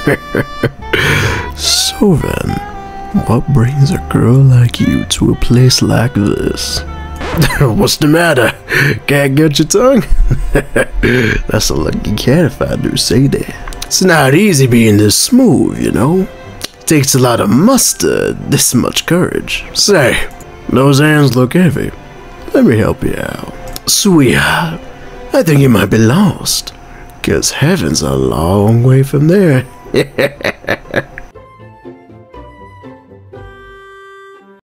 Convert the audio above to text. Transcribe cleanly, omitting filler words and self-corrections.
So then, what brings a girl like you to a place like this? What's the matter? Can't get your tongue? That's a lucky cat if I do say that. It's not easy being this smooth, you know? It takes a lot of mustard, this much courage. Say, those hands look heavy. Let me help you out. Sweetheart, I think you might be lost, 'cause heaven's a long way from there.